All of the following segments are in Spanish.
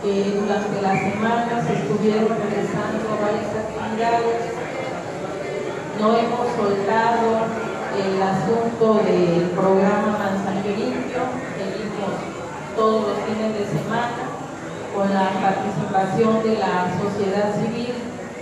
durante la semana se estuvieron realizando varias actividades. No hemos soltado el asunto del programa Manzanillo Limpio, seguimos todos los fines de semana con la participación de la sociedad civil,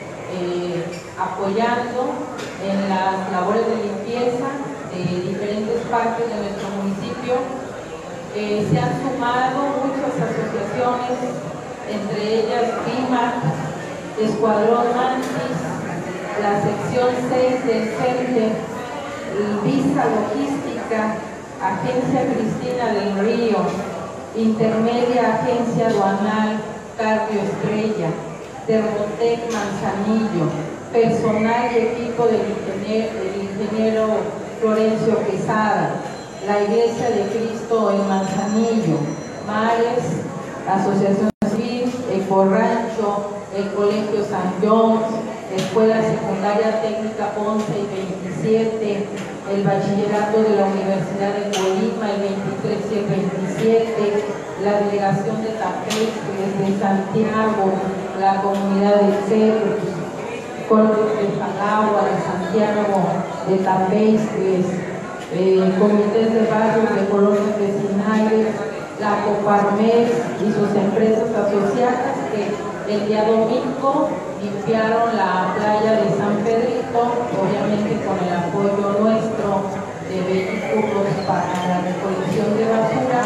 apoyando en las labores de limpieza de diferentes partes de nuestro municipio. Se han sumado muchas asociaciones, entre ellas PIMA, Escuadrón Mantis, la sección 6 del CENTE, Visa Logística, Agencia Cristina del Río, Intermedia Agencia Aduanal Cardio Estrella, Termotec Manzanillo, personal y equipo del ingeniero Florencio Quesada, la Iglesia de Cristo en Manzanillo, Mares, Asociación Civil, Ecorancho, el Colegio San Jones, Escuela Secundaria Técnica 11 y 27, el Bachillerato de la Universidad de Colima, el 23 y el 27, la Delegación de Tapestres de Santiago, la Comunidad de Cerros, Coros de Jalagua, de Santiago, de Tapestres, comités de barrios de colonias vecinales, la Coparmex y sus empresas asociadas que el día domingo limpiaron la playa de San Pedrito, obviamente con el apoyo nuestro de vehículos para la recolección de basura,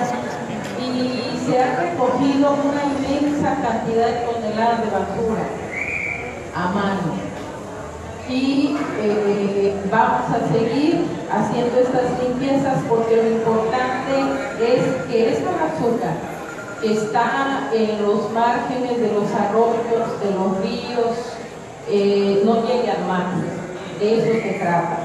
y se ha recogido una inmensa cantidad de toneladas de basura a mano. Y vamos a seguir haciendo estas limpiezas porque lo importante es que esta basura que está en los márgenes de los arroyos, de los ríos, no llegue al mar. De eso se trata.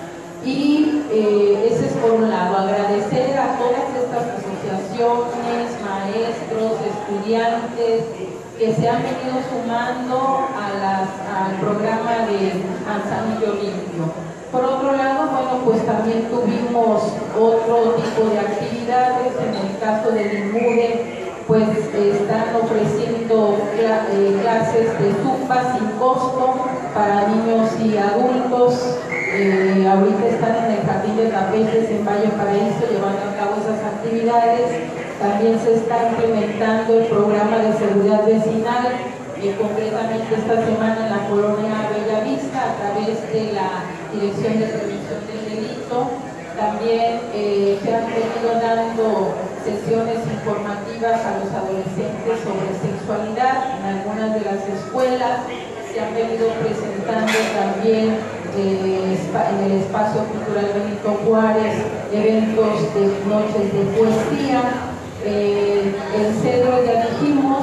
Y ese es por un lado, agradecer a todas estas asociaciones, maestros, estudiantes que se han venido sumando al programa de Manzanillo Limpio. Por otro lado, bueno, pues también tuvimos otro tipo de actividades. En el caso del INMUDE, pues están ofreciendo clases de zumba sin costo para niños y adultos. Ahorita están en el Jardín de Tapestres en Valle Paraíso llevando a cabo esas actividades. También se está implementando el programa de seguridad vecinal, concretamente esta semana en la colonia Bellavista, a través de la Dirección de Prevención del Delito. También se han venido dando sesiones informativas a los adolescentes sobre sexualidad en algunas de las escuelas. Se han venido presentando también en el Espacio Cultural Benito Juárez eventos de noches de poesía. El Cedro, ya dijimos,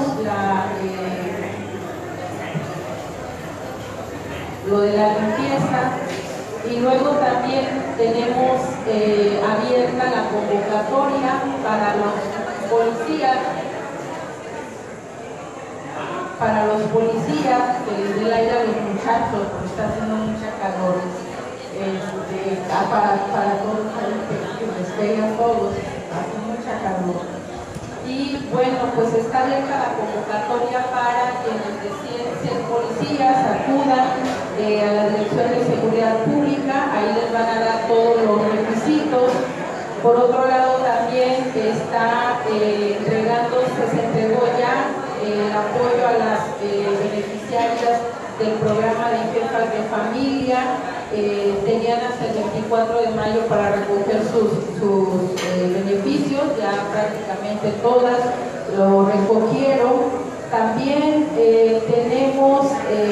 lo de la limpieza, y luego también tenemos abierta la convocatoria para los policías, que les dé el aire a los muchachos porque está haciendo mucha calor, para todos que les pegue a todos, hace mucha calor. Y bueno, pues está abierta la convocatoria para quienes deciden ser policías, acudan a la Dirección de Seguridad Pública, ahí les van a dar todos los requisitos. Por otro lado, también está se entregó ya el apoyo a las beneficiarias del programa de jefas de familia. Tenían hasta el 24 de mayo para recoger sus beneficios, ya prácticamente todas lo recogieron. También tenemos,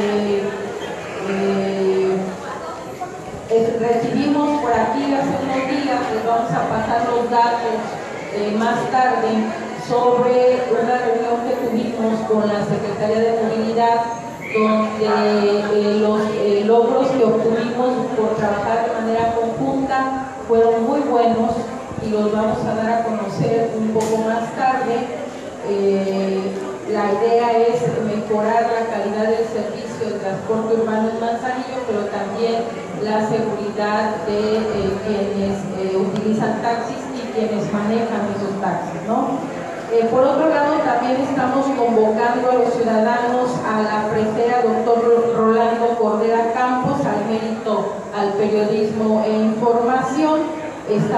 recibimos por aquí hace unos días, les vamos a pasar los datos más tarde, sobre una reunión que tuvimos con la Secretaría de Movilidad, donde los logros que obtuvimos por trabajar de manera conjunta fueron muy buenos y los vamos a dar a conocer un poco más tarde. La idea es mejorar la calidad del servicio de transporte urbano en Manzanillo, pero también la seguridad de quienes utilizan taxis y quienes manejan esos taxis, ¿no? Por otro lado, también estamos convocando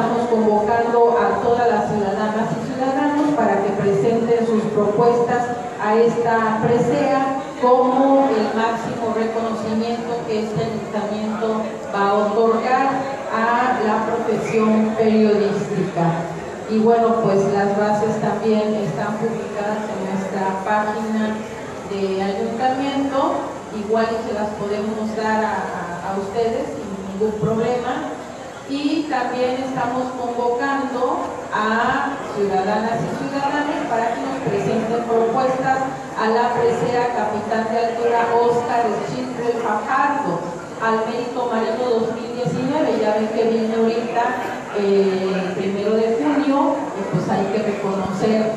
estamos convocando a todas las ciudadanas y ciudadanos para que presenten sus propuestas a esta presea como el máximo reconocimiento que este ayuntamiento va a otorgar a la profesión periodística. Y bueno, pues las bases también están publicadas en nuestra página de ayuntamiento, igual se las podemos dar a ustedes sin ningún problema. Y también estamos convocando a ciudadanas y ciudadanos para que nos presenten propuestas a la presea Capitán de Altura Óscar Schindler Fajardo al Mérito Marino 2019. Ya ven que viene ahorita el 1 de junio, y pues hay que reconocer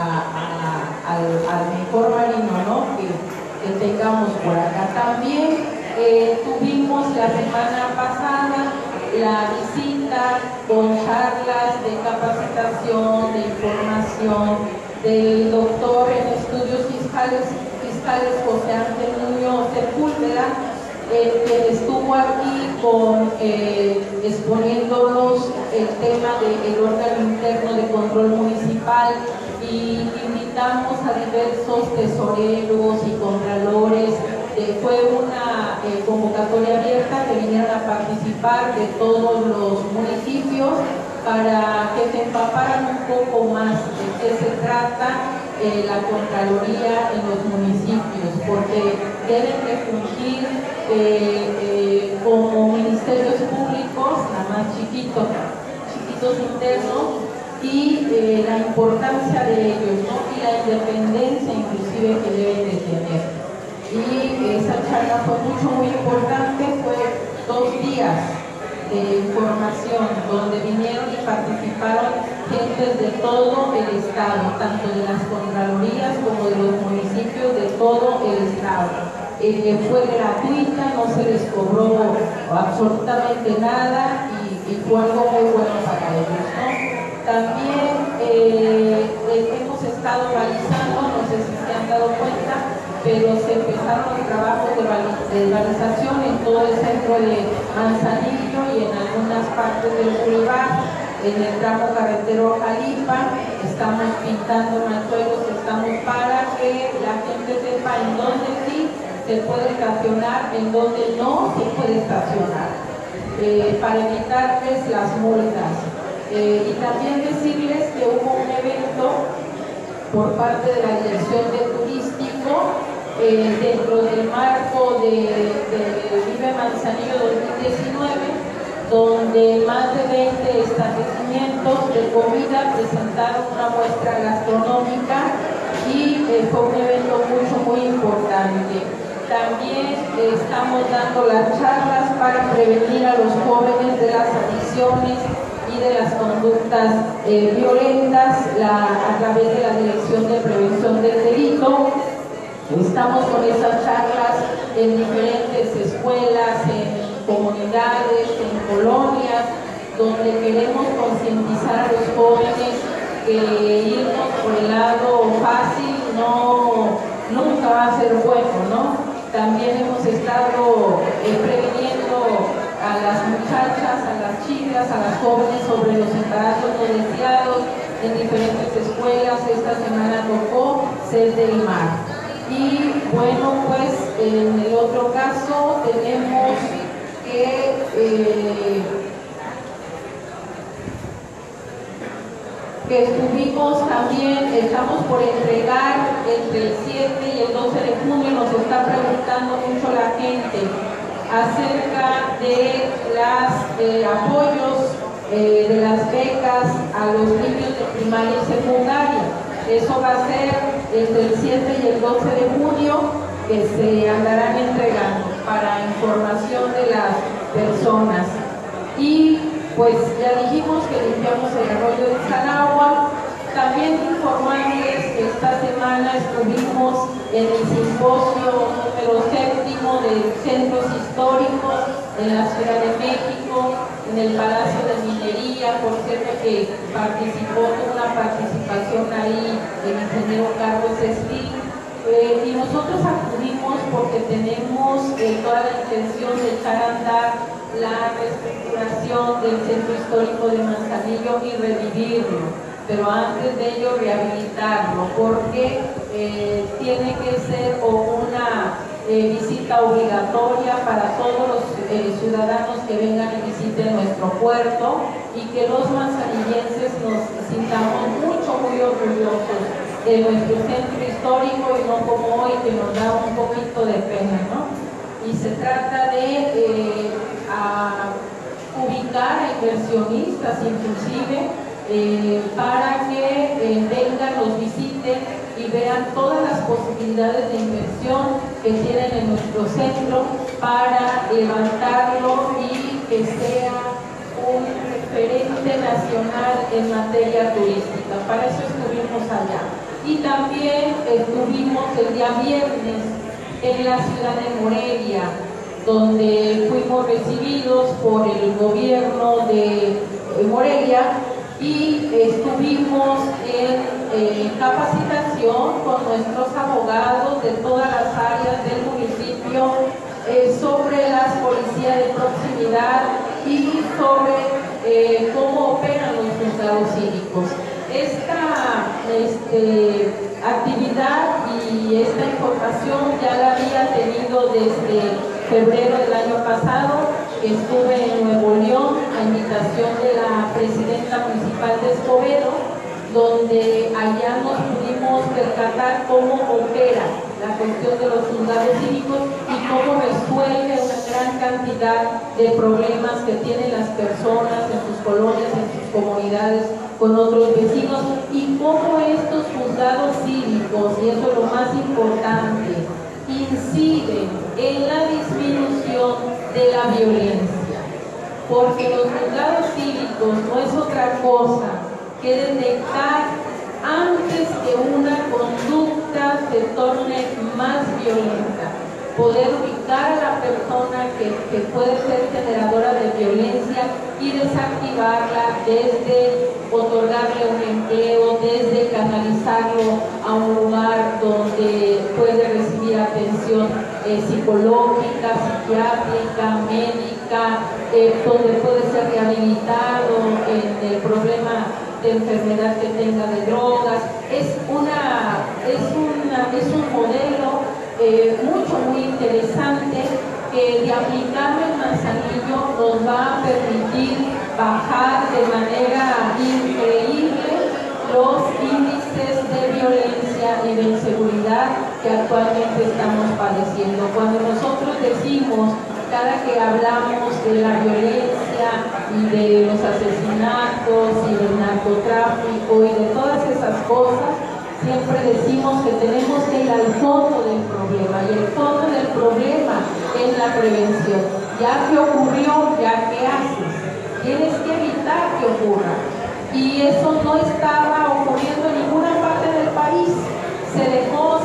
al mejor marino, ¿no? que tengamos por acá. También tuvimos la semana pasada la visita con charlas de capacitación, de información del doctor en estudios fiscales José Ángel Muñoz Sepúlveda, que estuvo aquí exponiéndonos el tema del órgano interno de control municipal, y invitamos a diversos tesoreros y contralores. Fue una convocatoria abierta que vinieron a participar de todos los municipios para que se empaparan un poco más de qué se trata la Contraloría en los municipios, porque deben de fungir como ministerios públicos, nada más chiquitos internos, y la importancia de ellos, ¿no? Y la independencia inclusive que deben de tener. Y esa charla fue muy importante, fue 2 días de información donde vinieron y participaron gentes de todo el estado, tanto de las contralorías como de los municipios de todo el estado. Fue gratuita, no se les cobró absolutamente nada, y fue algo muy bueno para ellos, ¿no? También hemos estado balizando, no sé si se han dado cuenta, pero se empezaron los trabajos de balización en todo el centro de Manzanillo y en algunas partes del Boulevard. En el tramo carretero Jalipa estamos pintando manzuelos, estamos para que la gente sepa en dónde sí se puede estacionar, en dónde no se puede estacionar, para evitarles las multas. Y también decirles que hubo un evento por parte de la Dirección de Turístico dentro del marco de Vive Manzanillo 2019, donde más de 20 establecimientos de comida presentaron una muestra gastronómica, y fue un evento muy importante. También estamos dando las charlas para prevenir a los jóvenes de las adicciones y de las conductas violentas a través de la Dirección de Prevención del Delito. Estamos con esas charlas en diferentes escuelas, en comunidades, en colonias, donde queremos concientizar a los jóvenes que irnos por el lado fácil nunca va a ser bueno, ¿no? También hemos estado previniendo a las muchachas, a las chicas, a las jóvenes sobre los embarazos no deseados en diferentes escuelas. Esta semana tocó Sed del Mar. Y bueno, pues en el otro caso tenemos que estuvimos también, estamos por entregar entre el 7 y el 12 de junio. Nos está preguntando mucho la gente acerca de los apoyos de las becas a los niños de primaria y secundaria. Eso va a ser entre el 7 y el 12 de junio, que se andarán entregando para información de las personas. Y pues ya dijimos que limpiamos el arroyo de Sanagua. También informarles que esta semana estuvimos en el simposio número 7 de centros históricos en la Ciudad de México, en el Palacio de Minería. Por cierto que tuvo una participación ahí el ingeniero Carlos Estil, y nosotros acudimos porque tenemos toda la intención de echar a andar la reestructuración del centro histórico de Manzanillo y revivirlo, pero antes de ello rehabilitarlo, porque tiene que ser una visita obligatoria para todos los ciudadanos que vengan y visiten nuestro puerto, y que los manzanillenses nos sintamos muy orgullosos de nuestro centro histórico, y no como hoy, que nos da un poquito de pena, ¿no? Y se trata de ubicar a inversionistas inclusive para que vengan, los visiten y vean todas las posibilidades de inversión que tienen en nuestro centro para levantarlo y que sea un referente nacional en materia turística. Para eso estuvimos allá. Y también estuvimos el día viernes en la ciudad de Morelia, donde fuimos recibidos por el gobierno de Morelia y estuvimos en capacitación con nuestros abogados de todas las áreas del municipio sobre las policías de proximidad y sobre cómo operan los juzgados cívicos. Esta actividad y esta información ya la había tenido desde febrero del año pasado, que estuve en Nuevo León a invitación de la presidenta municipal de Escobedo, donde allá nos pudimos percatar cómo opera la cuestión de los juzgados cívicos y cómo resuelve una gran cantidad de problemas que tienen las personas en sus colonias, en sus comunidades, con otros vecinos, y cómo estos juzgados cívicos, y eso es lo más importante, inciden en la disminución de la violencia, porque los juzgados cívicos no es otra cosa que detectar antes que una conducta se torne más violenta, poder ubicar a la persona que puede ser generadora de violencia y desactivarla desde otorgarle un empleo, desde canalizarlo a un lugar donde puede recibir atención psicológica, psiquiátrica, médica, donde puede ser rehabilitado en el problema de enfermedad que tenga de drogas. Es un modelo muy interesante que, de aplicarlo en Manzanillo, nos va a permitir bajar de manera increíble los índices de violencia y de inseguridad que actualmente estamos padeciendo. Cuando nosotros decimos, cada que hablamos de la violencia y de los asesinatos y del narcotráfico y de todas esas cosas, siempre decimos que tenemos que ir al fondo del problema, y el fondo del problema es la prevención. Ya que ocurrió, ya que haces, tienes que evitar que ocurra, y eso no estaba ocurriendo en ninguna parte del país. Se dejó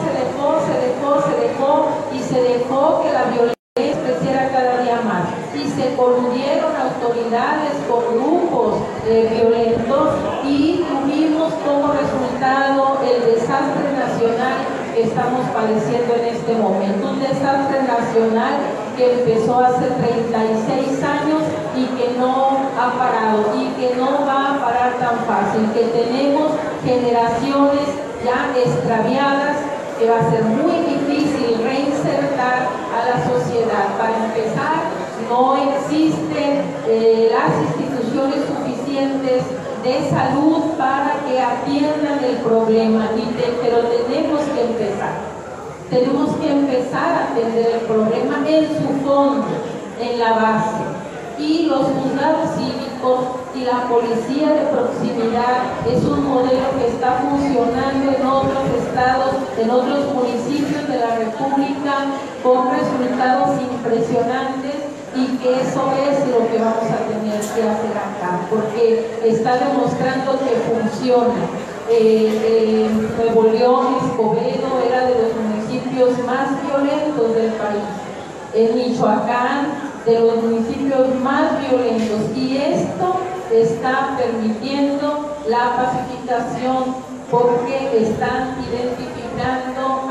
y se dejó que la violencia creciera cada día más, y se coludieron autoridades con grupos violentos, y tuvimos como resultado el desastre nacional que estamos padeciendo en este momento, un desastre nacional que empezó hace 36 años y que no ha parado y que no va a parar tan fácil, que tenemos generaciones ya extraviadas que va a ser muy difícil reinsertar a la sociedad. Para empezar, no existen las instituciones suficientes de salud para que atiendan el problema, pero tenemos que empezar. Tenemos que empezar a atender el problema en su fondo, en la base. Y los juzgados cívicos y la policía de proximidad es un modelo que está funcionando en otros estados, en otros municipios de la República, con resultados impresionantes, y que eso es lo que vamos a tener que hacer acá, porque está demostrando que funciona. Nuevo León, Escobedo, era de los municipios más violentos del país. En Michoacán, de los municipios más violentos, y esto está permitiendo la pacificación, porque están identificando a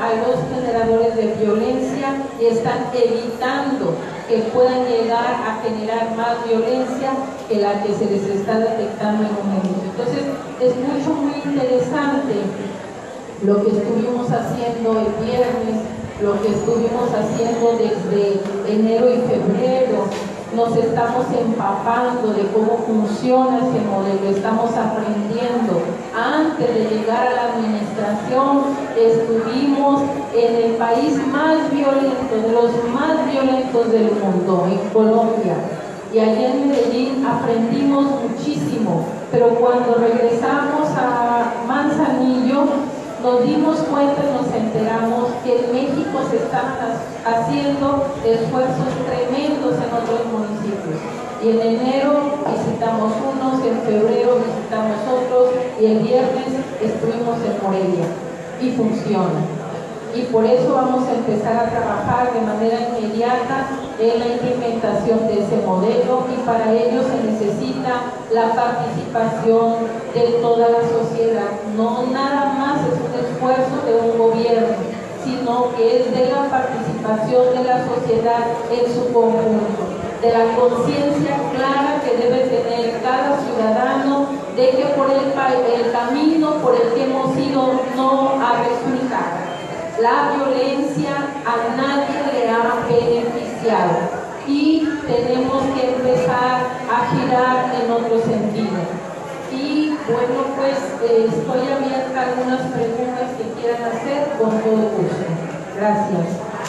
a los generadores de violencia y están evitando que puedan llegar a generar más violencia que la que se les está detectando en un momento. Entonces, es muy interesante lo que estuvimos haciendo el viernes, lo que estuvimos haciendo desde enero y febrero. Nos estamos empapando de cómo funciona ese modelo, estamos aprendiendo. Antes de llegar a la administración, estuvimos en el país más violento, de los más violentos del mundo, en Colombia. Y allí en Medellín aprendimos muchísimo, pero cuando regresamos a Manzanillo, nos dimos cuenta y nos enteramos que en México se están haciendo esfuerzos tremendos en otros municipios. Y en enero visitamos unos, en febrero visitamos otros y el viernes estuvimos en Morelia. Y funciona. Y por eso vamos a empezar a trabajar de manera inmediata en la implementación de ese modelo, y para ello se necesita la participación de toda la sociedad. No nada más es un esfuerzo de un gobierno, sino que es de la participación de la sociedad en su conjunto, de la conciencia clara que debe tener cada ciudadano de que por el camino por el que hemos ido no ha resultado. La violencia a nadie le ha beneficiado y tenemos que empezar a girar en otro sentido. Y bueno, pues estoy abierta a algunas preguntas que quieran hacer con todo gusto. Gracias.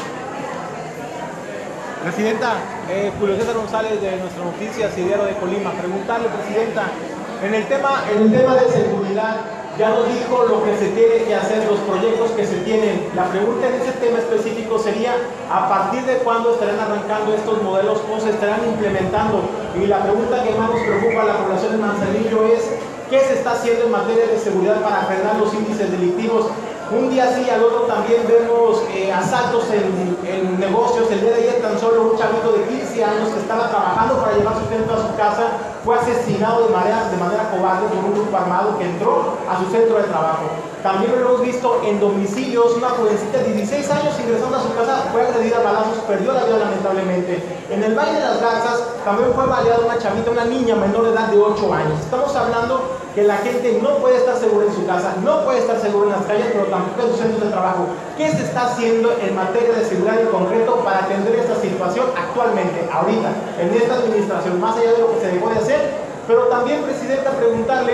Presidenta, Julio César González de Nuestras Noticias y Diario de Colima. Preguntarle, Presidenta, en el tema de seguridad, ya nos dijo lo que se tiene que hacer, los proyectos que se tienen. La pregunta en ese tema específico sería, ¿a partir de cuándo estarán arrancando estos modelos o se estarán implementando? Y la pregunta que más nos preocupa a la población de Manzanillo es, ¿qué se está haciendo en materia de seguridad para frenar los índices delictivos? Un día sí, al otro también vemos asaltos en negocios. El día de ayer tan solo un chavito de 15 años que estaba trabajando para llevar sustento a su casa fue asesinado de manera cobarde por un grupo armado que entró a su centro de trabajo. También lo hemos visto en domicilios, una jovencita de 16 años ingresando a su casa fue agredida a balazos, perdió la vida lamentablemente. En el Valle de las Garzas también fue baleada una chavita, una niña menor de edad de 8 años. Estamos hablando que la gente no puede estar segura en su casa, no puede estar segura en las calles, pero tampoco en sus centros de trabajo. ¿Qué se está haciendo en materia de seguridad en concreto para atender esta situación actualmente, ahorita, en esta administración, más allá de lo que se dejó de hacer? Pero también, Presidenta, preguntarle,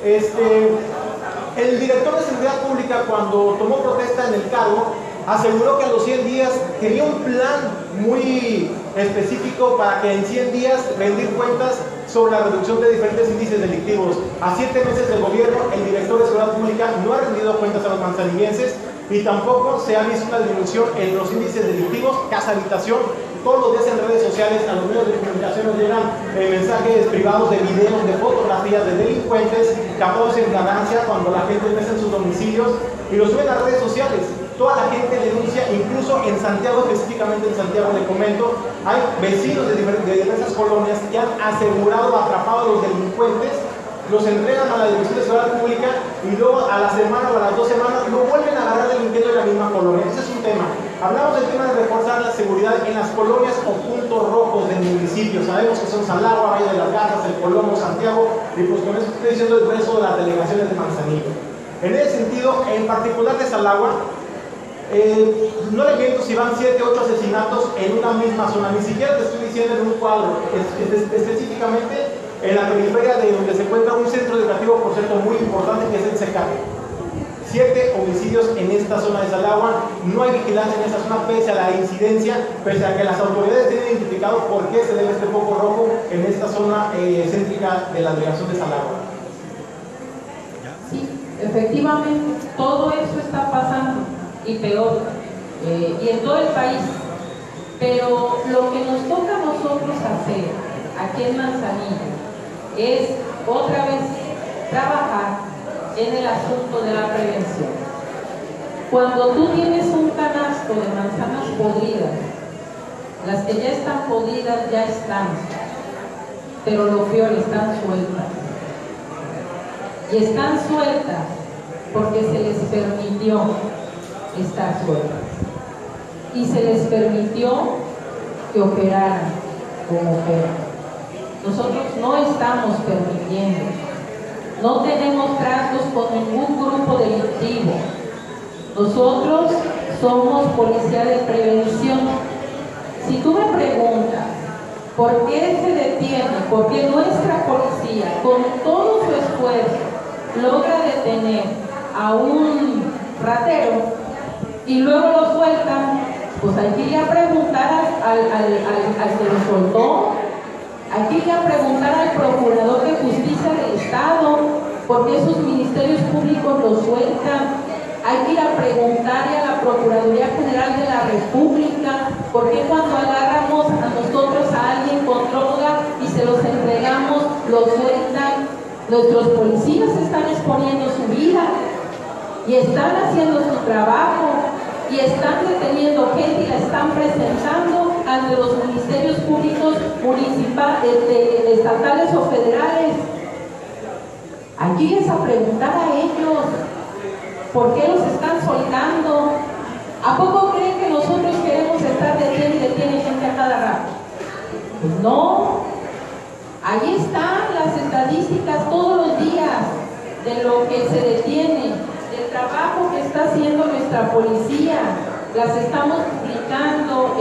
el director de Seguridad Pública, cuando tomó protesta en el cargo, aseguró que a los 100 días tenía un plan muy específico para que en 100 días rendir cuentas sobre la reducción de diferentes índices delictivos. A 7 meses del gobierno, el director de Seguridad Pública no ha rendido cuentas a los manzanillenses y tampoco se ha visto una disminución en los índices delictivos, casa-habitación. Todos los días en redes sociales a los medios de comunicación nos llegan mensajes privados de videos, de fotografías de delincuentes captados en flagrancia cuando la gente está en sus domicilios y los suben a redes sociales. Toda la gente denuncia, incluso en Santiago, específicamente en Santiago, le comento, hay vecinos de diversas colonias que han asegurado atrapados a los delincuentes, los entregan a la Dirección de Seguridad Pública y luego a la semana o a las 2 semanas lo vuelven a agarrar delinquiendo en la misma colonia. Ese es un tema. Hablamos del tema de reforzar la seguridad en las colonias o puntos rojos del municipio. Sabemos que son Salagua, Valle de las Garzas, El Colomo, Santiago, y pues con eso estoy diciendo el resto de las delegaciones de Manzanillo. En ese sentido, en particular de Salagua, no le miento si van 7 o 8 asesinatos en una misma zona, ni siquiera te estoy diciendo en un cuadro, específicamente en la periferia de donde se encuentra un centro educativo, por cierto, muy importante, que es el CECAP. 7 homicidios en esta zona de Salagua, no hay vigilancia en esta zona pese a la incidencia, pese a que las autoridades tienen identificado por qué se debe este foco rojo en esta zona céntrica de la delegación de Salagua. Sí, efectivamente, todo eso está pasando. Y peor, y en todo el país, pero lo que nos toca a nosotros hacer aquí en Manzanillo es otra vez trabajar en el asunto de la prevención. Cuando tú tienes un canasto de manzanas podridas, las que ya están podridas ya están, pero lo peor, están sueltas, y están sueltas porque se les permitió. estar sueltas. Y se les permitió que operaran como operan. Nosotros no estamos permitiendo, no tenemos tratos con ningún grupo delictivo. Nosotros somos policía de prevención. Si tú me preguntas por qué se detiene, por qué nuestra policía, con todo su esfuerzo, logra detener a un ratero y luego lo sueltan, pues hay que ir a preguntar al que lo soltó, hay que ir a preguntar al Procurador de Justicia del Estado por qué sus ministerios públicos lo sueltan. Hay que ir a preguntarle a la Procuraduría General de la República por qué cuando agarramos a nosotros a alguien con droga y se los entregamos, lo sueltan. Nuestros policías están exponiendo su vida y están haciendo su trabajo y están deteniendo gente y la están presentando ante los ministerios públicos municipales, estatales o federales. Hay que ir a preguntar a ellos ¿por qué los están soltando? ¿A poco creen que nosotros queremos estar deteniendo gente a cada rato? Pues no. Ahí están las estadísticas todos los días de lo que se detiene, del trabajo que está haciendo nuestra policía. Las estamos publicando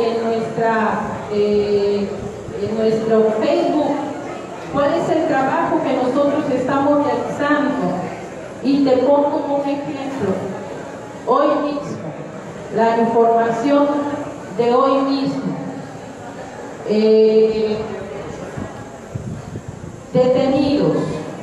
en nuestro Facebook. ¿Cuál es el trabajo que nosotros estamos realizando? Y te pongo un ejemplo. Hoy mismo, la información de hoy mismo. Detenidos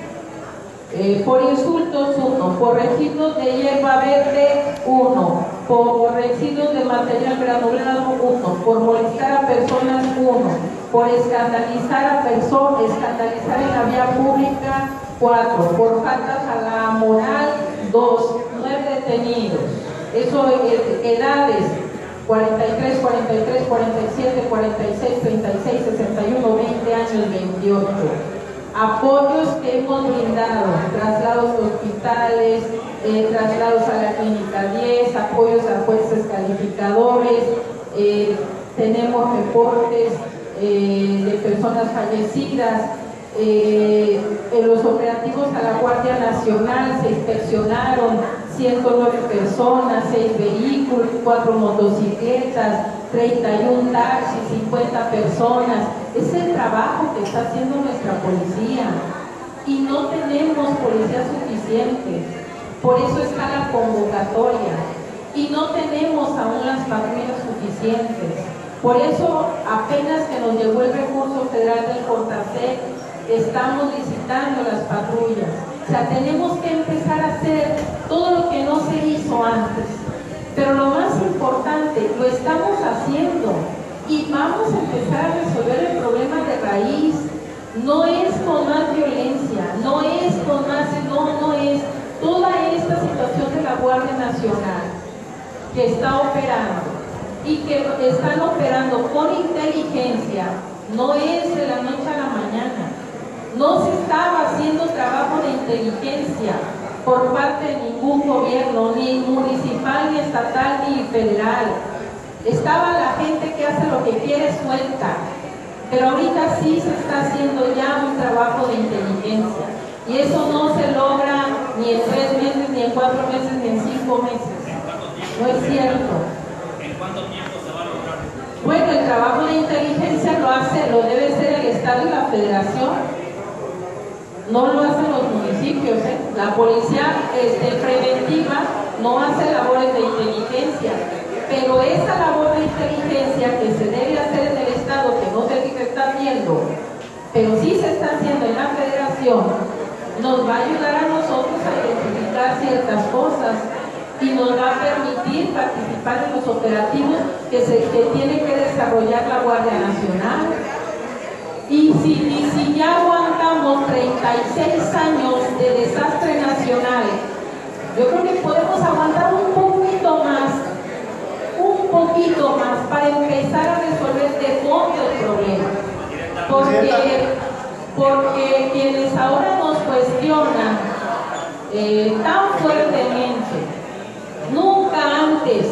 por insultos 1, por residuos de hierba verde 1, por residuos de material granulado 1, por molestar a personas 1, por escandalizar en la vía pública 4, por faltas a la moral 2, 9 detenidos. Eso edades 43, 43, 47, 46, 36, 61, 20 años, 28. Apoyos que hemos brindado, traslados a hospitales, traslados a la clínica 10, apoyos a jueces calificadores, tenemos reportes de personas fallecidas. En los operativos a la Guardia Nacional se inspeccionaron 109 personas, 6 vehículos, 4 motocicletas, 31 taxis, 50 personas. Es el trabajo que está haciendo nuestra policía y no tenemos policías suficientes. Por eso está la convocatoria y no tenemos aún las patrullas suficientes. Por eso apenas que nos llegó el recurso federal del Fortasec, estamos licitando las patrullas. O sea, tenemos que empezar a hacer todo lo que no se hizo antes. Pero lo más importante, lo estamos haciendo y vamos a empezar a resolver el problema de raíz. No es con más violencia, no es con más, no es toda esta situación de la Guardia Nacional que está operando y que están operando con inteligencia, no es de la noche a la mañana. No se estaba haciendo trabajo de inteligencia por parte de ningún gobierno, ni municipal, ni estatal, ni federal. Estaba la gente que hace lo que quiere suelta, pero ahorita sí se está haciendo ya un trabajo de inteligencia. Y eso no se logra ni en 3 meses, ni en 4 meses, ni en 5 meses. No es cierto. ¿En cuánto tiempo se va a lograr? Bueno, el trabajo de inteligencia lo debe ser el Estado y la Federación. No lo hacen los municipios, ¿eh? La policía preventiva no hace labores de inteligencia, pero esa labor de inteligencia que se debe hacer en el Estado, que no sé si se está haciendo, pero sí se está haciendo en la Federación, nos va a ayudar a nosotros a identificar ciertas cosas y nos va a permitir participar en los operativos que tiene que desarrollar la Guardia Nacional. Y si ya aguantamos 36 años de desastre nacional, yo creo que podemos aguantar un poquito más para empezar a resolver de fondo el problema. Porque quienes ahora nos cuestionan tan fuertemente, nunca antes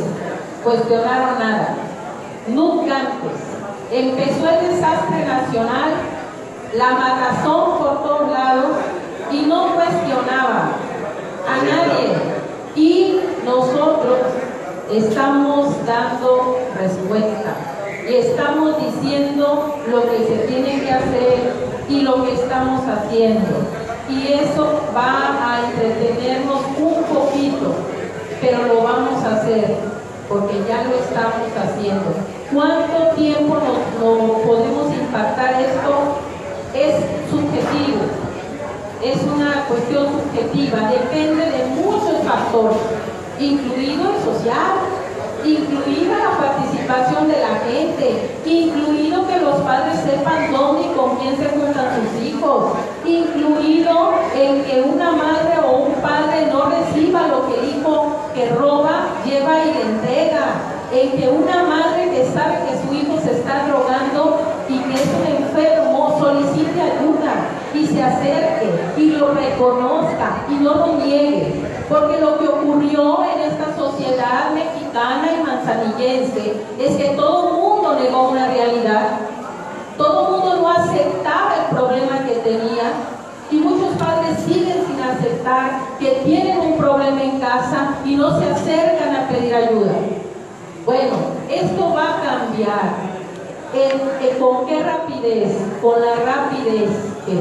cuestionaron nada. Nunca antes. Empezó el desastre nacional, la matazón por todos lados y no cuestionaba a nadie. Y nosotros estamos dando respuesta y estamos diciendo lo que se tiene que hacer y lo que estamos haciendo. Y eso va a entretenernos un poquito, pero lo vamos a hacer porque ya lo estamos haciendo. ¿Cuánto tiempo nos podemos impactar esto? Es subjetivo, es una cuestión subjetiva, depende de muchos factores, incluido el social, incluida la participación de la gente, incluido que los padres sepan dónde y con quién se juntan sus hijos, incluido en que una madre o un padre no reciba lo que el hijo que roba lleva y le entrega, en que una madre que sabe que su hijo se está drogando y que es un enfermo solicite ayuda y se acerque y lo reconozca y no lo niegue, porque lo que ocurrió en esta sociedad mexicana y manzanillense es que todo el mundo negó una realidad, todo el mundo no aceptaba el problema que tenía y muchos padres siguen sin aceptar que tienen un problema en casa y no se acercan a pedir ayuda. Bueno, esto va a cambiar. ¿Con qué rapidez? Con la rapidez que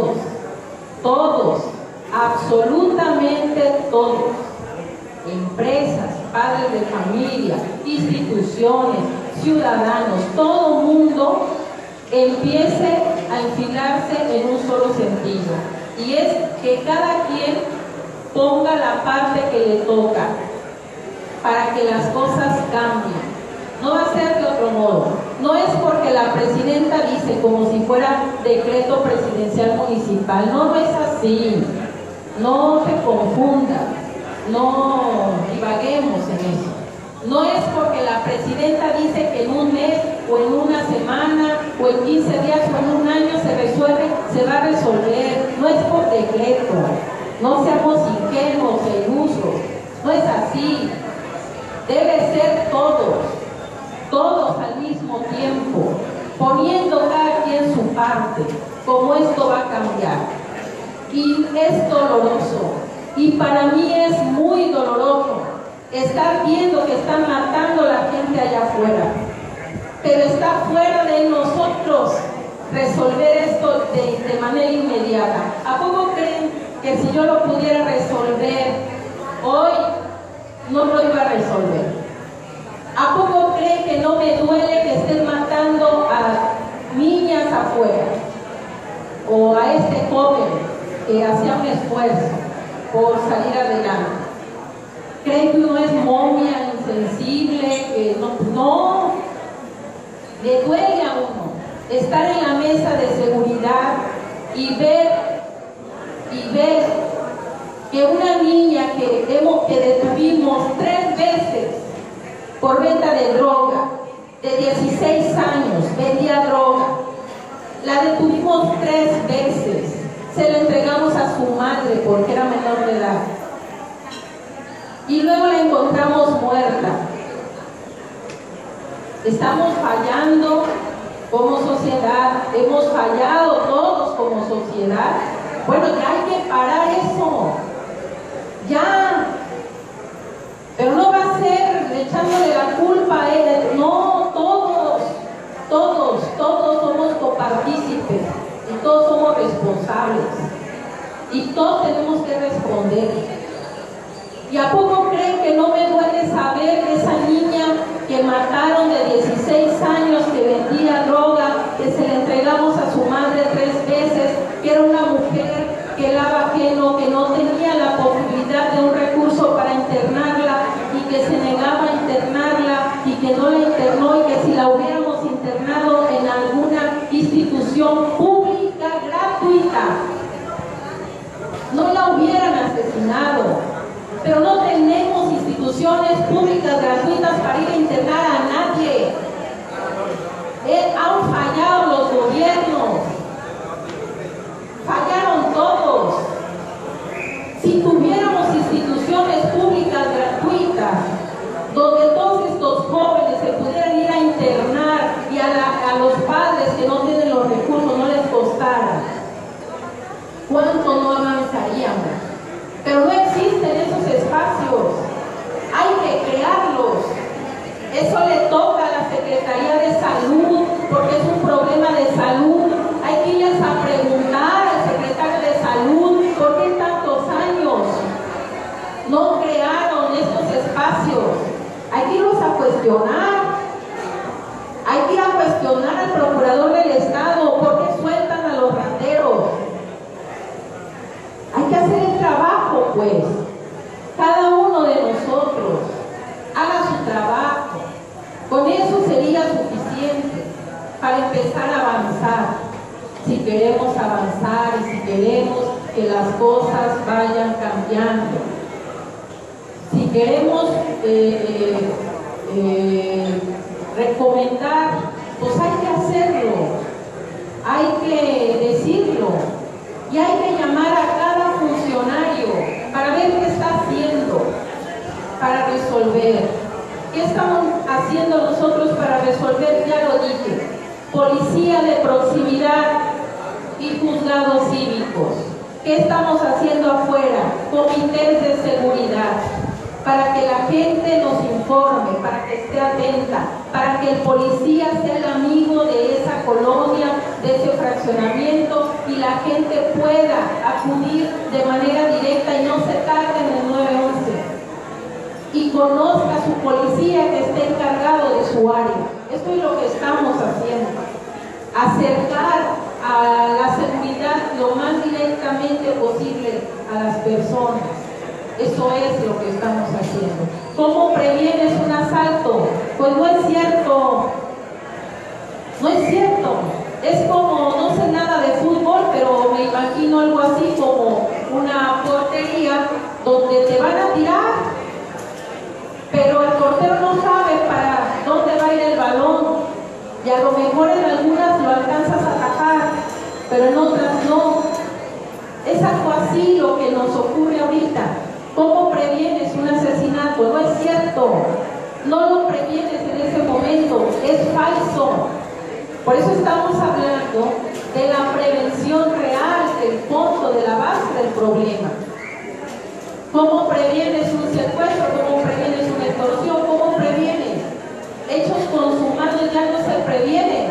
todos, absolutamente todos, empresas, padres de familia, instituciones, ciudadanos, todo mundo empiece a enfilarse en un solo sentido, y es que cada quien ponga la parte que le toca para que las cosas cambien. No va a ser de otro modo. No es porque la presidenta dice como si fuera decreto presidencial municipal. No, no es así. No se confunda. No divaguemos en eso. No es porque la presidenta dice que en un mes o en una semana o en 15 días o en un año se resuelve, se va a resolver. No es por decreto. No seamos ingenuos e ilusos. No es así. Debe ser todos al mismo tiempo, poniendo cada quien su parte, como esto va a cambiar. Y es doloroso, y para mí es muy doloroso estar viendo que están matando a la gente allá afuera, pero está fuera de nosotros resolver esto de manera inmediata. ¿A poco creen que si yo lo pudiera resolver hoy, no lo iba a resolver? ¿A poco creen que no me duele que estén matando a niñas afuera? O a este joven que hacía un esfuerzo por salir adelante. ¿Creen que uno es momia, insensible? Que no, le duele a uno estar en la mesa de seguridad y ver que una niña que detuvimos 3 veces por venta de droga, de 16 años, vendía droga, la detuvimos 3 veces, se la entregamos a su madre porque era menor de edad y luego la encontramos muerta. Estamos fallando como sociedad, hemos fallado todos como sociedad. Bueno, ya hay que parar eso, ya. Pero no va a ser echándole la culpa a él, no, todos somos copartícipes y todos somos responsables y todos tenemos que responder. ¿Y a poco creen que no me duele saber que esa niña que mataron de 16 años, que vendía droga, que se le entregamos a su madre 3 veces, que era una mujer que lava ajeno, que no tenía la posibilidad de un recurso para internarla y que se negaba a internarla y que no la internó, y que si la hubiéramos internado en alguna institución pública gratuita no la hubieran asesinado? Pero no tenemos instituciones públicas gratuitas para ir a internar a nadie. Han fallado los gobiernos, fallaron todos. Si tuviéramos instituciones públicas gratuitas donde todos estos cuestionar. Hay que ir a cuestionar al procurador del Estado. ¿Por qué sueltan a los rateros? Hay que hacer el trabajo, pues. Cada uno de nosotros haga su trabajo. Con eso sería suficiente para empezar a avanzar. Si queremos avanzar y si queremos que las cosas vayan cambiando. Si queremos recomendar, pues hay que hacerlo, hay que decirlo y hay que llamar a cada funcionario para ver qué está haciendo para resolver. ¿Qué estamos haciendo nosotros para resolver? Ya lo dije, policía de proximidad y juzgados cívicos. ¿Qué estamos haciendo afuera? Comités de seguridad, para que la gente nos informe, para que esté atenta, para que el policía sea el amigo de esa colonia, de ese fraccionamiento, y la gente pueda acudir de manera directa y no se tarde en el 911. Y conozca a su policía que esté encargado de su área. Esto es lo que estamos haciendo. Acercar a la seguridad lo más directamente posible a las personas. Eso es lo que estamos haciendo. ¿Cómo previenes un asalto? Pues no es cierto. No es cierto. Es como, no sé nada de fútbol, pero me imagino algo así como una portería donde te van a tirar, pero el portero no sabe para dónde va a ir el balón. Y a lo mejor en algunas lo alcanzas a atajar, pero en otras no. Es algo así lo que nos ocurre ahorita. ¿Cómo previenes un asesinato? No es cierto. No lo previenes en ese momento. Es falso. Por eso estamos hablando de la prevención real, del fondo, de la base del problema. ¿Cómo previenes un secuestro? ¿Cómo previenes una extorsión? ¿Cómo previenes? Hechos consumados ya no se previenen.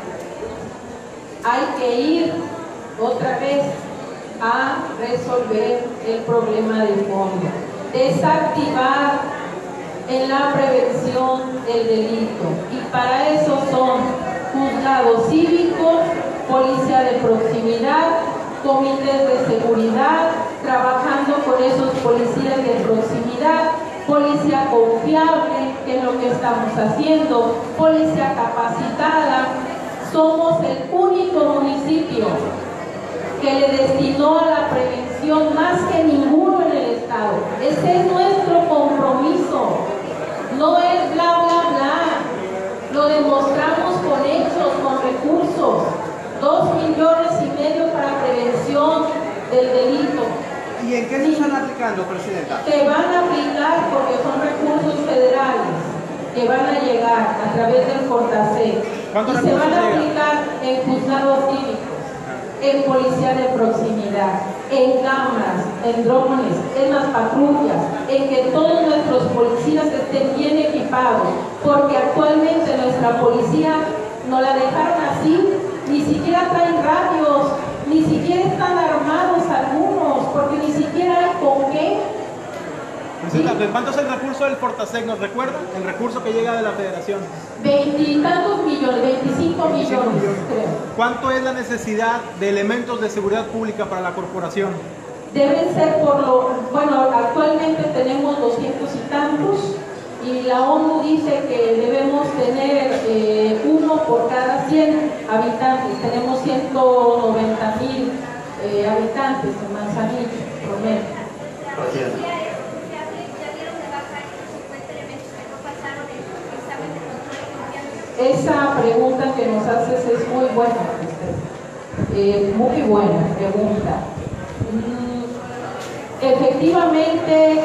Hay que ir otra vez a resolver el problema de fondo, desactivar en la prevención el delito, y para eso son juzgados cívicos, policía de proximidad, comités de seguridad, trabajando con esos policías de proximidad, policía confiable, que es lo que estamos haciendo, policía capacitada. Somos el único municipio que le destinó a la prevención más que ninguno en el Estado. Ese es nuestro compromiso. No es bla, bla, bla. Lo demostramos con hechos, con recursos. 2,5 millones para prevención del delito. ¿Y en qué se están aplicando, Presidenta? Se van a aplicar porque son recursos federales que van a llegar a través del Fortasec. Y se van a aplicar en juzgados cívicos, en policía de proximidad, en cámaras, en drones, en las patrullas, en que todos nuestros policías estén bien equipados, porque actualmente nuestra policía nos la dejaron así, ni siquiera traen radios, ni siquiera están armados algunos, porque ni siquiera hay con qué. Presidenta, ¿de cuánto es el recurso del Fortasec? ¿Nos recuerda? El recurso que llega de la Federación. 20 y tantos millones, 25 millones, creo. ¿Cuánto es la necesidad de elementos de seguridad pública para la corporación? Deben ser bueno, actualmente tenemos 200 y tantos, y la ONU dice que debemos tener uno por cada 100 habitantes. Tenemos 190,000 habitantes en Manzanillo, promedio. Esa pregunta que nos haces es muy buena, muy buena pregunta. Efectivamente,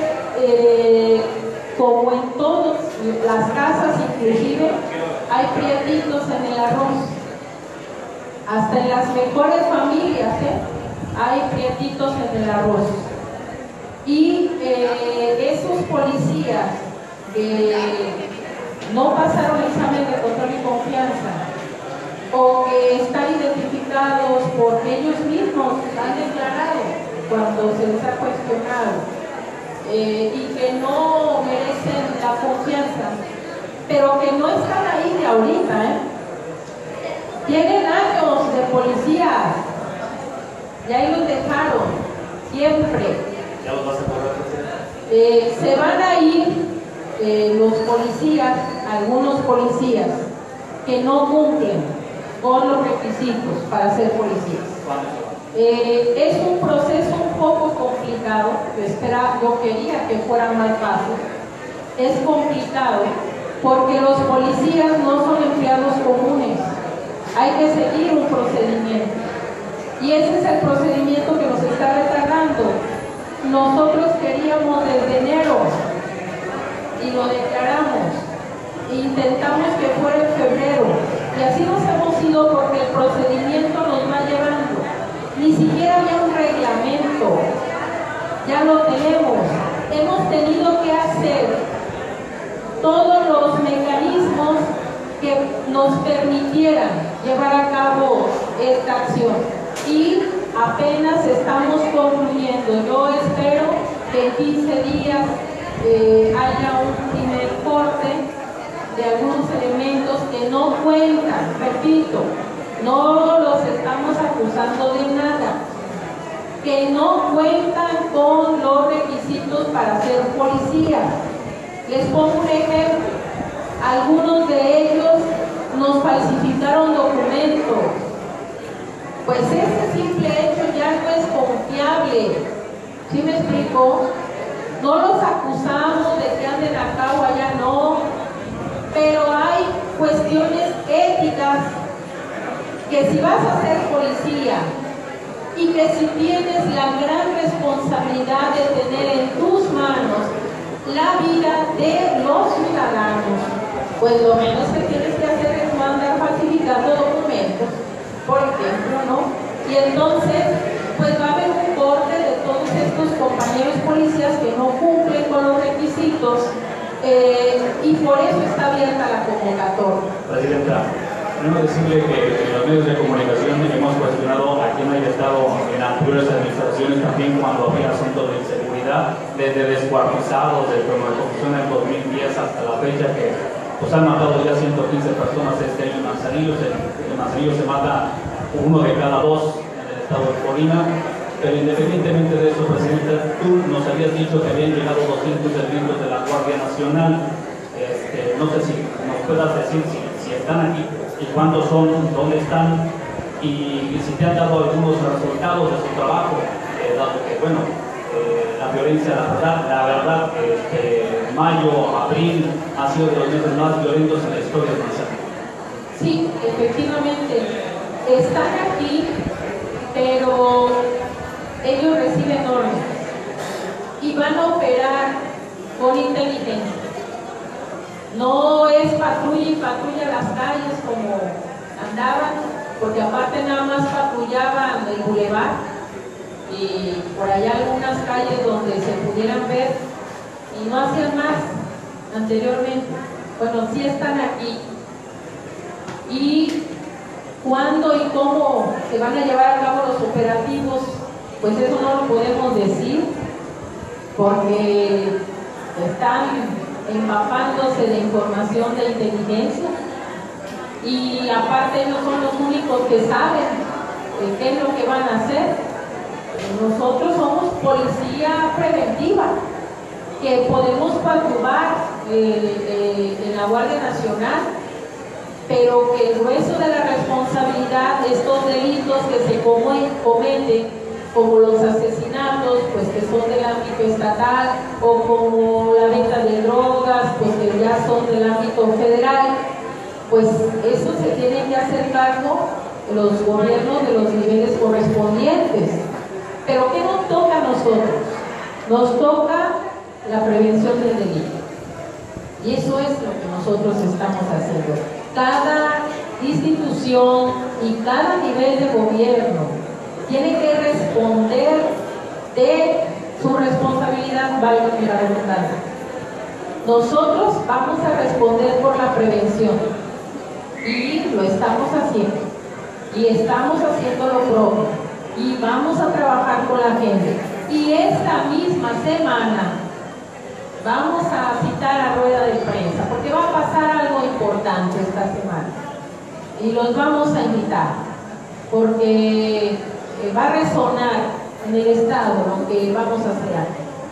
como en todas las casas, inclusive, hay prietitos en el arroz. Hasta en las mejores familias, hay prietitos en el arroz. Y esos policías que no pasaron el examen de control y confianza, o que están identificados porque ellos mismos han declarado cuando se les ha cuestionado, y que no merecen la confianza, pero que no están ahí de ahorita, ¿eh? Tienen años de policías, y ahí los dejaron, siempre. ¿Ya los vas a correr? Se van a ir los policías, algunos policías, que no cumplen con los requisitos para ser policías. Es un proceso un poco complicado, yo quería que fuera más fácil. Es complicado porque los policías no son empleados comunes, hay que seguir un procedimiento y ese es el procedimiento que nos está retardando. Nosotros queríamos desde enero y lo declaramos, intentamos que fuera en febrero y así nos hemos ido porque el procedimiento nos va llevando. Ni siquiera había un reglamento, ya lo tenemos. Hemos tenido que hacer todos los mecanismos que nos permitieran llevar a cabo esta acción y apenas estamos concluyendo. Yo espero que en 15 días haya un primer corte de algunos elementos que no cuentan, repito, no los estamos acusando de nada, que no cuentan con los requisitos para ser policía. Les pongo un ejemplo, algunos de ellos nos falsificaron documentos, pues ese simple hecho ya no es confiable. ¿Sí me explico? No los acusamos de que anden acá o allá, no, pero hay cuestiones éticas que si vas a ser policía y que si tienes la gran responsabilidad de tener en tus manos la vida de los ciudadanos, pues lo menos que tienes que hacer es no andar falsificando documentos, por ejemplo, ¿no? Y entonces, pues va a haber un corte de todos estos compañeros policías que no cumplen con los requisitos y por eso está abierta la convocatoria. Presidenta, queremos decirle que en los medios de comunicación hemos cuestionado a quien haya estado en anteriores administraciones también cuando había asuntos de inseguridad, desde descuartizados, desde como de confusión en 2010 hasta la fecha que pues han matado ya 115 personas este año en Manzanillo. En Manzanillo se mata uno de cada dos en el estado de Colima. Pero independientemente de eso, Presidenta, tú nos habías dicho que habían llegado 200 elementos de la Guardia Nacional. No sé si nos puedas decir si están aquí y cuántos son, dónde están y si te han dado algunos resultados de su trabajo, dado que, bueno, la violencia, la verdad, mayo, abril ha sido de los meses más violentos en la historia de Manzanillo. Sí, efectivamente, están aquí, pero ellos reciben órdenes y van a operar con inteligencia. No es patrulla y patrulla las calles como andaban, porque aparte nada más patrullaban el bulevar y por allá algunas calles donde se pudieran ver y no hacían más anteriormente. Bueno, sí están aquí. Y cuándo y cómo se van a llevar a cabo los operativos, pues eso no lo podemos decir, porque están empapándose de información de inteligencia y aparte ellos son los únicos que saben qué es lo que van a hacer. Nosotros somos policía preventiva, que podemos patrullar en la Guardia Nacional, pero que el grueso de la responsabilidad de estos delitos que se cometen, como los asesinatos, pues que son del ámbito estatal, o como la venta de drogas, pues que ya son del ámbito federal, pues eso se tiene que hacer cargo los gobiernos de los niveles correspondientes. Pero ¿qué nos toca a nosotros? Nos toca la prevención del delito. Y eso es lo que nosotros estamos haciendo. Cada institución y cada nivel de gobierno tiene que responder de su responsabilidad, valga la redundancia. Nosotros vamos a responder por la prevención y lo estamos haciendo y estamos haciendo lo propio y vamos a trabajar con la gente y esta misma semana vamos a citar a rueda de prensa porque va a pasar y los vamos a invitar, porque va a resonar en el Estado lo que vamos a hacer.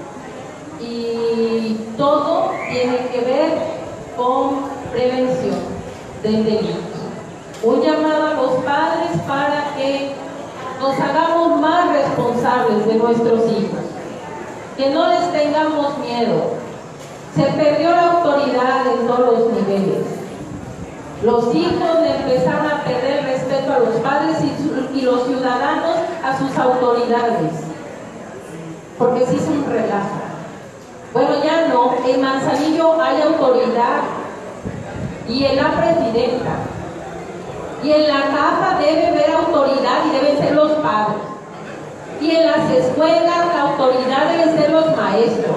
Y todo tiene que ver con prevención del delito. Un llamado a los padres para que nos hagamos más responsables de nuestros hijos, que no les tengamos miedo. Se perdió la autoridad en todos los niveles. Los hijos empezaron a perder respeto a los padres y los ciudadanos a sus autoridades, porque se hizo un relajo. Bueno, ya no, en Manzanillo hay autoridad, y en la presidenta, y en la caja debe haber autoridad y deben ser los padres, y en las escuelas la autoridad deben ser los maestros,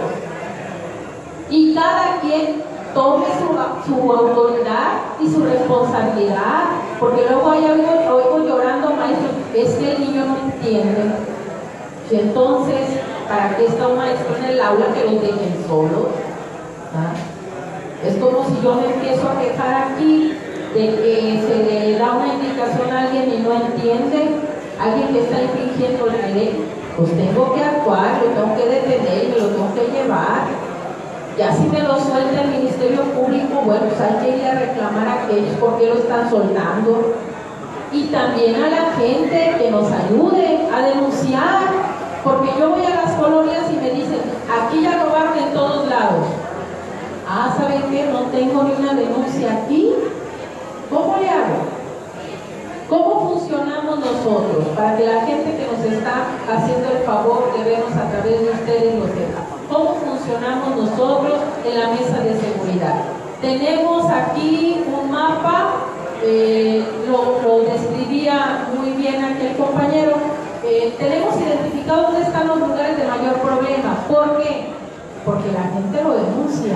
y cada quien tome su autoridad y su responsabilidad, porque luego oigo llorando maestros, es que el niño no entiende. Y entonces, ¿para qué está un maestro en el aula que los dejen solos? ¿Ah? Es como si yo me empiezo a quejar aquí de que se le da una indicación a alguien y no entiende, alguien que está infringiendo la ley, pues tengo que actuar, lo tengo que detener, me lo tengo que llevar. Ya si me lo suelta el Ministerio Público, bueno, pues hay que ir a reclamar a aquellos porque lo están soltando. Y también a la gente que nos ayude a denunciar, porque yo voy a las colonias y me dicen, aquí ya robaron en todos lados. Ah, ¿saben qué? No tengo ni una denuncia aquí. ¿Cómo le hago? ¿Cómo funcionamos nosotros? Para que la gente que nos está haciendo el favor de vernos a través de ustedes lo sepa. ¿Cómo funcionamos nosotros en la mesa de seguridad? Tenemos aquí un mapa, lo describía muy bien aquel compañero. Tenemos identificado dónde están los lugares de mayor problema. ¿Por qué? Porque la gente lo denuncia.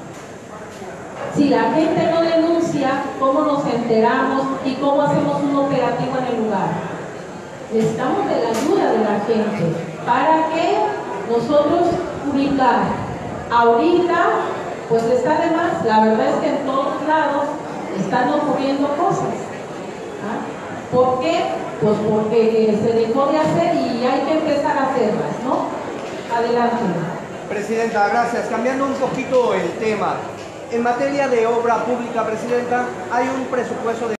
Si la gente no denuncia, ¿cómo nos enteramos y cómo hacemos un operativo en el lugar? Necesitamos de la ayuda de la gente para que nosotros ubicar. Ahorita, pues está de más. La verdad es que en todos lados están ocurriendo cosas. ¿Ah? ¿Por qué? Pues porque se dejó de hacer y hay que empezar a hacerlas, ¿no? Adelante. Presidenta, gracias. Cambiando un poquito el tema. En materia de obra pública, Presidenta, hay un presupuesto de